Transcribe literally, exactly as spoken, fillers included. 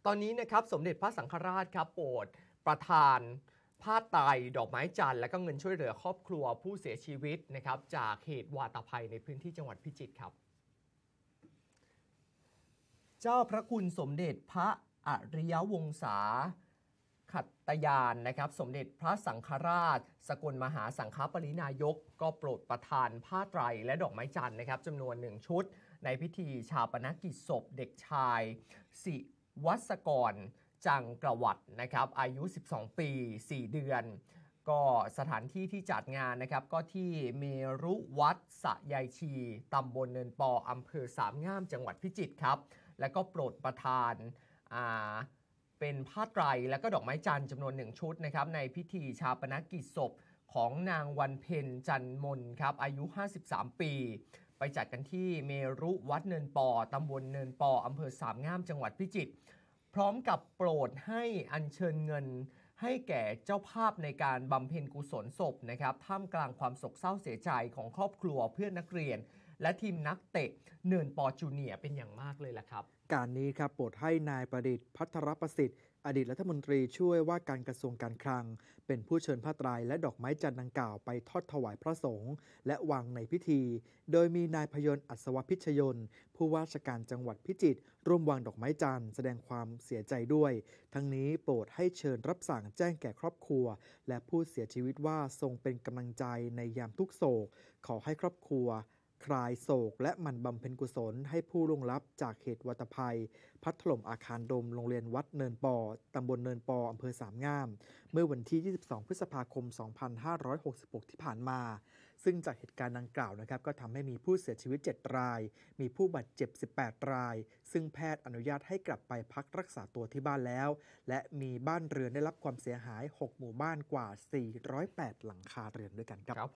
ตอนนี้นะครับสมเด็จพระสังฆราชครับโปรดประทานผ้าไตรดอกไม้จันทร์และก็เงินช่วยเหลือครอบครัวผู้เสียชีวิตนะครับจากเหตุวาตภัยในพื้นที่จังหวัดพิจิตรครับเจ้าพระคุณสมเด็จพระอริยวงศาขัตตยานนะครับสมเด็จพระสังฆราชสกลมหาสังฆปรินายกก็โปรดประทานผ้าไตรและดอกไม้จันทร์นะครับจำนวนหนึ่งชุดในพิธีชาปนกิจศพเด็กชายสิวัศกรจังกระวัตนะครับอายุสิบสองปีสี่เดือนก็สถานที่ที่จัดงานนะครับก็ที่เมรุวัดสะยายชีตำบลเนินปออำเภอสามงามจังหวัดพิจิตรครับและก็โปรดประทานอ่าเป็นผ้าไตรและก็ดอกไม้จันทร์จำนวนหนึ่งชุดนะครับในพิธีชาปนกิจศพของนางวันเพ็ญจันมนครับอายุห้าสิบสามปีไปจัดกันที่เมรุวัดเนินปอตำบลเนินปออำเภอสามงามจังหวัดพิจิตรพร้อมกับโปรดให้อัญเชิญเงินให้แก่เจ้าภาพในการบำเพ็ญกุศลศพนะครับท่ามกลางความโศกเศร้าเสียใจของครอบครัวเพื่อนนักเรียนและทีมนักเตะเนินปอจูเนียร์เป็นอย่างมากเลยล่ะครับการนี้ครับโปรดให้นายประดิษฐ์พัทรประสิทธิ์อดีตรัฐมนตรีช่วยว่าการกระทรวงการคลังเป็นผู้เชิญผ้าไตรและดอกไม้จันทร์ดังกล่าวไปทอดถวายพระสงฆ์และวางในพิธีโดยมีนายพยนต์อัศวพิชยนต์ผู้ว่าราชการจังหวัดพิจิตรร่วมวางดอกไม้จันทร์แสดงความเสียใจด้วยทั้งนี้โปรดให้เชิญรับสั่งแจ้งแก่ครอบครัวและผู้เสียชีวิตว่าทรงเป็นกำลังใจในยามทุกโศกขอให้ครอบครัวคลายโศกและหมั่นบำเพ็ญกุศลให้ผู้ล่วงลับจากเหตุวาตภัยพัดถล่มอาคารโดมโรงเรียนวัดเนินปอตำบลเนินปออำเภอสามงามเมื่อวันที่ยี่สิบสองพฤษภาคมสองพันห้าร้อยหกสิบหกที่ผ่านมาซึ่งจากเหตุการณ์ดังกล่าวนะครับก็ทำให้มีผู้เสียชีวิตเจ็ดรายมีผู้บาดเจ็บสิบแปดรายซึ่งแพทย์อนุญาตให้กลับไปพักรักษาตัวที่บ้านแล้วและมีบ้านเรือนได้รับความเสียหายหกหมู่บ้านกว่าสี่ร้อยแปดหลังคาเรือนด้วยกันครับ